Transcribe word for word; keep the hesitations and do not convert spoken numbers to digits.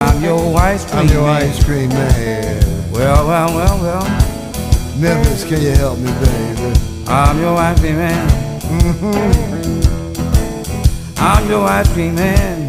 I'm your ice cream I'm your man. ice cream man. Well, well, well, well. Memphis, can you help me, baby? I'm your ice cream man. Mm-hmm. I'm your ice cream man.